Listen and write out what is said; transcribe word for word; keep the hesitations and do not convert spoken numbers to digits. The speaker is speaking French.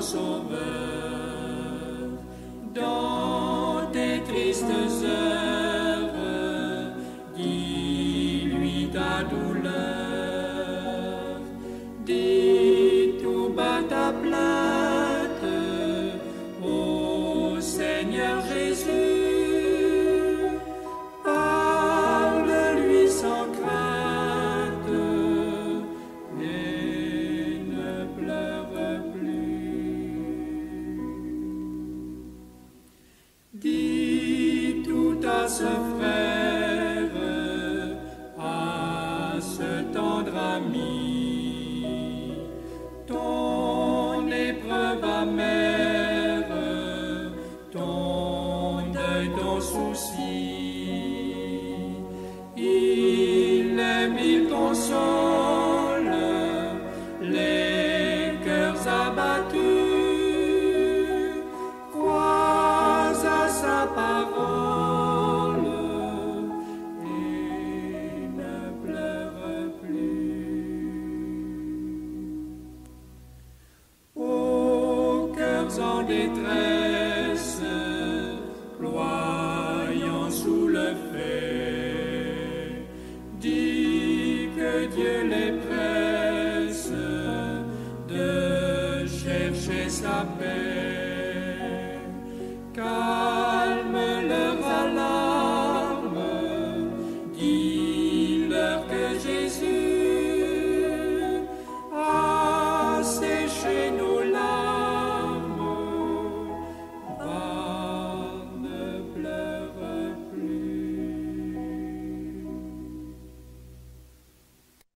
Sauveur. Dans tes tristes heures, dis-lui ta douleur. Dis tout bas ta plainte au Seigneur Jésus. Parle-lui sans crainte et ne pleure plus. Dis tout à ce frère, à ce tendre ami, ton épreuve amère, ton deuil, ton souci. Il aime, il console les cœurs abattus. Crois à sa parole et ne pleure plus. Ô cœurs en détresse, ployant sous le fait, dis que Dieu les presse de chercher sa paix.